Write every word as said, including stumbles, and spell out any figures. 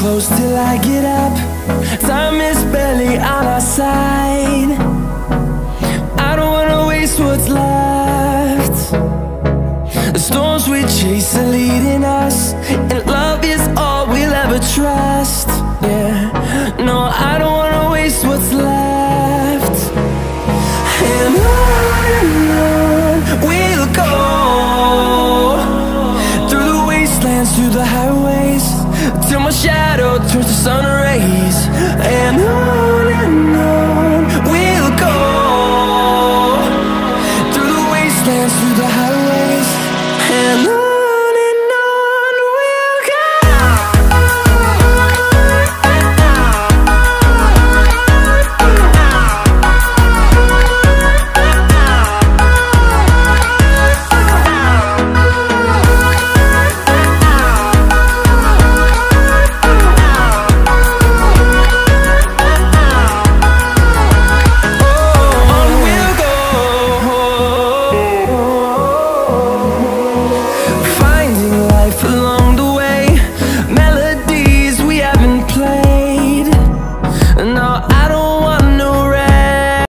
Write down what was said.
close till I get up. Time is barely on our side. I don't wanna waste what's left. The storms we chase are leading us, and love is all we'll ever trust. Yeah, no, I don't wanna waste what's left. And on and on we'll go, through the wastelands, through the highways, till my shadow turns to sun rays. And on and on we'll go, through the wastelands, through the highways, and on. Along